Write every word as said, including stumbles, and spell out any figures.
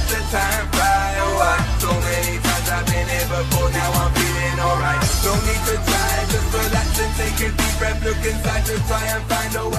the time fly. Oh, I, so many times I've been here before, now I'm feeling alright. No need to try, just relax and take a deep breath. Look inside to try and find a way.